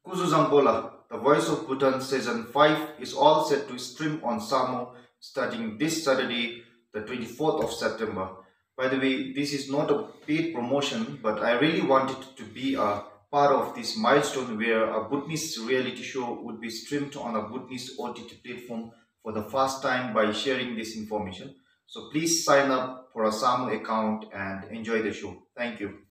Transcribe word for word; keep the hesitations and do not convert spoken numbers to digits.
Kuzuzambola, The Voice of Bhutan Season five is all set to stream on Samuh starting this Saturday, the twenty-fourth of September. By the way, this is not a paid promotion, but I really wanted to be a part of this milestone where a Bhutanese reality show would be streamed on a Bhutanese O T T platform for the first time by sharing this information. So please sign up for a Samuh account and enjoy the show. Thank you.